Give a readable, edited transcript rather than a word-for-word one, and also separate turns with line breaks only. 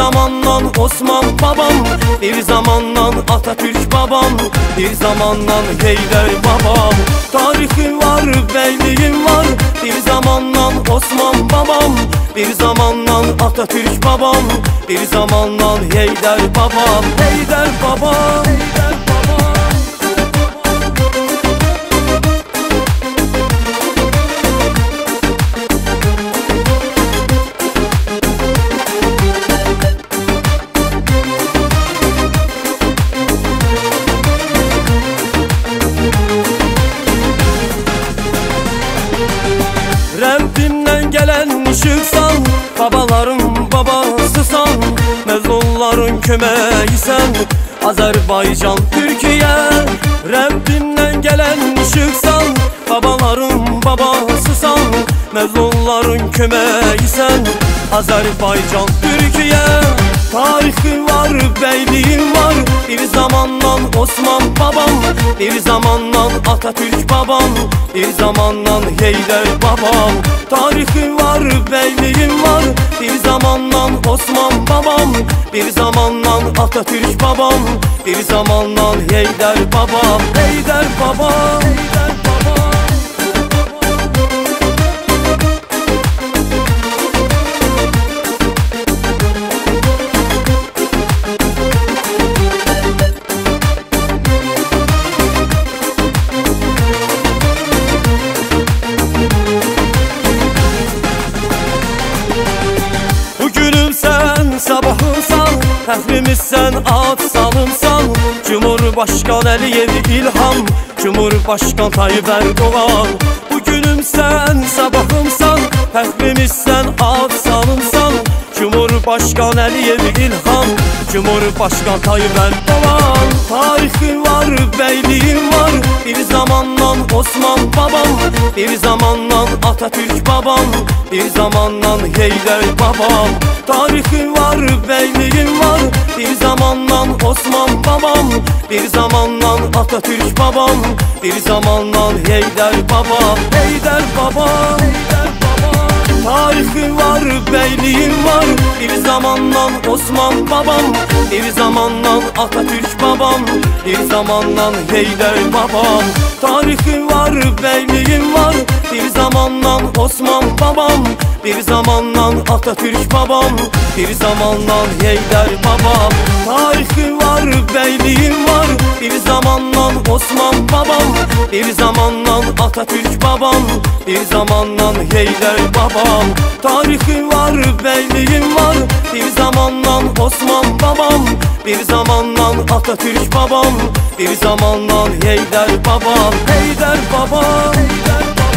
zamandan Osman babam, bir zamandan Atatürk babam, bir zamandan Heydər babam. Tarixi var, beyliğim var, bir zamandan Osman babam, bir zamandan Atatürk babam, bir zamandan Heydər babam. Heydər babam, Heydər babam. Rəbbindən gələn işıqsan, babaların babasısan, məzlumların köməyisən, Azərbaycan, Türkiyə. Rəbbindən gələn işıqsan, babaların babasısan, məzlumların köməyisən, Azərbaycan, Türkiyə. Tarixi var, beyliğim var, bir zamandan Osman babam, bir zamandan Atatürk babam, bir zamandan Heydər babam. Tarixi var, beyliğim var, bir zamandan Osman babam, bir zamandan Atatürk babam, bir zamandan Heydər babam. Heydər babam, Heydər babam. Sabahımsan, fəxrimizsən, ad salımsan, Cumhurbaşqan Əliyev İlham, Cumhurbaşqan Tayyip Erdoğan. Bugünümsən, sabahımsan, fəxrimizsən, ad salımsan, Cumhurbaşqan Əliyev İlham, Cumhurbaşqan Tayyip Erdoğan. Tarixi var, beyliğim var, bir zamandan Osman babam, bir zamandan Atatürk babam, bir zamandan Heydər babam. Tarixi var, beyliğim var, bir zamandan Osman babam, bir zamandan Atatürk babam, bir zamandan Heydər babam. Heydər babam, Heydər babam. Tarixi var, beyliğim var, bir zamandan Osman babam, bir zamandan Atatürk babam, bir zamandan Heydər babam. Tarixi var, beyliğim var, bir zamandan Osman babam, bir zamandan Atatürk babam, bir zamandan Heydər babam. Tarixi var, beyliğim var, bir zamandan Osman babam, bir zamandan Atatürk babam, bir zamandan Heydər babam. Tarixi var, beyliğim var, bir zamandan Osman babam, bir zamandan Atatürk babam, bir zamandan Heydər babam. Heydər babam, Heydər babam.